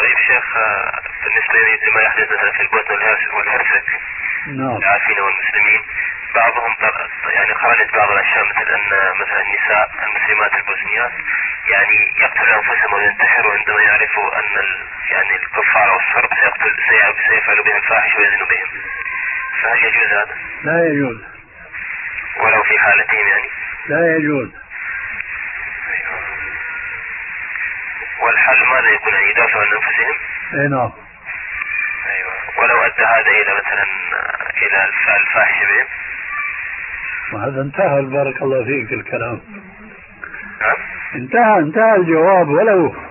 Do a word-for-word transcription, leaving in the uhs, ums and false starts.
طيب شيخ، بالنسبة لما يحدث مثلا في البوسنة والهرسك نعم العافين والمسلمين، بعضهم يعني خرجت بعض الأشياء مثل أن مثلا النساء المسلمات البوسنيات يعني يقتلوا أنفسهم وينتحروا عندما يعرفوا أن يعني الكفار أو الصرب سيقتل سيفعلوا بهم الفاحش ويزنوا بهم، فهل يجوز هذا؟ لا يجوز، ولو في حالتهم يعني لا يجوز. والحل ماذا يكون؟ أن يدافعوا عن أنفسهم؟ اي نعم. أيوة. ولو أدى هذا إلى مثلا إلى الفاحش بهم؟ وهذا انتهى، بارك الله فيك الكلام. نعم. انتهى انتهى الجواب، ولو